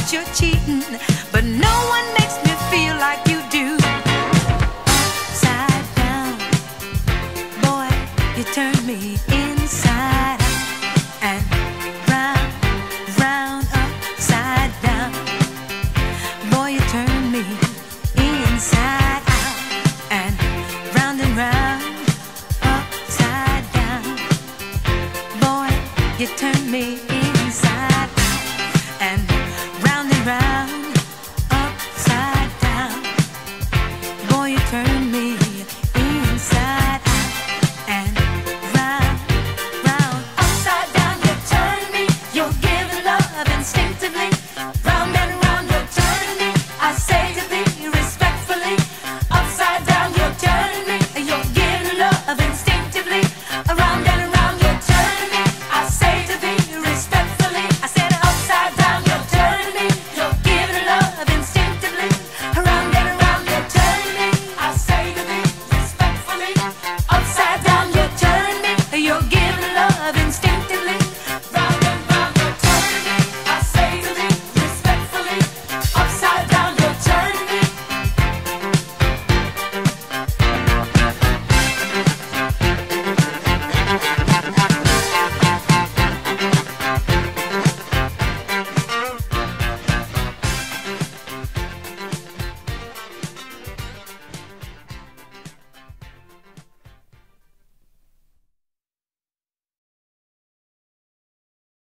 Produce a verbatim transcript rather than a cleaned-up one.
that you're cheating, but no one makes me feel like you do. Upside down, boy, you turn me inside out and round, round, upside down. Boy, you turn me inside out and round and round, upside down. Boy, you turn me inside out and round and round, upside down. Boy, you turn me inside out and round, round, upside down. You turn me, you're giving love instinctively. Round and round, you're turning me, I say to thee respectfully. Upside down, you're turning me, you're giving love instinctively. Around and around, you're turning me, I say to thee respectfully. I said upside down, you're turning me, you're giving love instinctively. Around and around, you're turning me, I say to thee respectfully. Upside down, you're turning me, you're giving love instinctively.